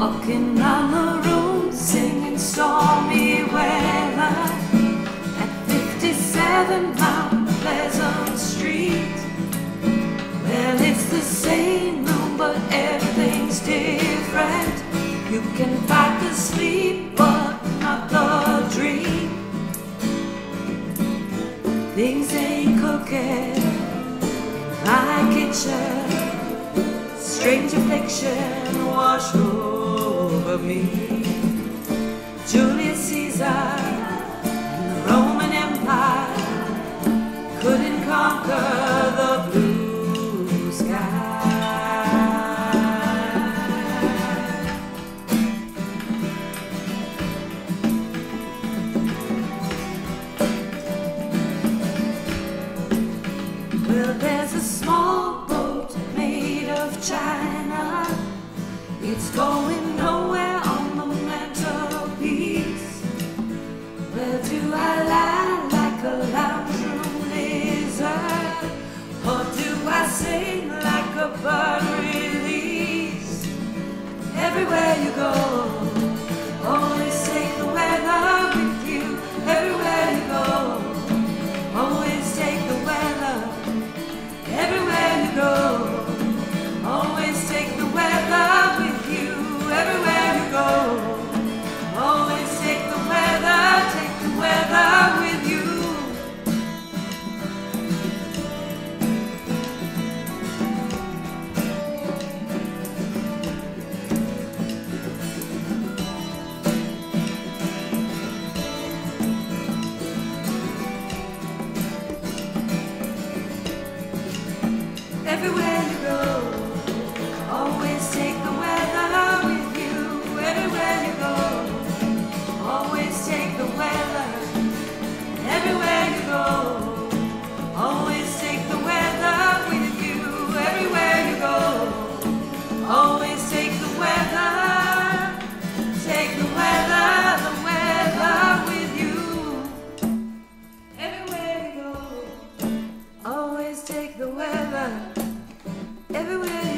walking round the room, singing stormy weather at 57 Mount Pleasant Street. Well, it's the same room, but everything's different. You can fight the sleep, but not the dream. Things ain't cooking in my kitchen. Strange affliction wash over me. Julius Caesar and the Roman Empire couldn't conquer the blue sky. Well, there's a small boat made of China. It's going nowhere on the mantelpiece. Well, do I lie like a lounge room lizard, or do I sing like a bird release? Everywhere you go, always take the weather with you. Everywhere you go, always take the weather. Everywhere you go, always take the weather with you. Everywhere you go, always take the weather with you. Everywhere you go, always take the weather with you. Everywhere you go, always take the weather. Everywhere you go, always take the weather with you. Everywhere you go, always take the weather. Take the weather with you. Everywhere you go, always take the weather. Everywhere